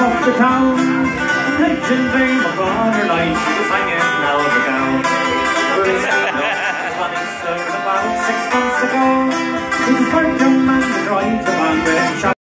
up the town. Legend dream of all her life, she was hanging out of the gown. Funny story about 6 months ago. He's a smart young man that drives a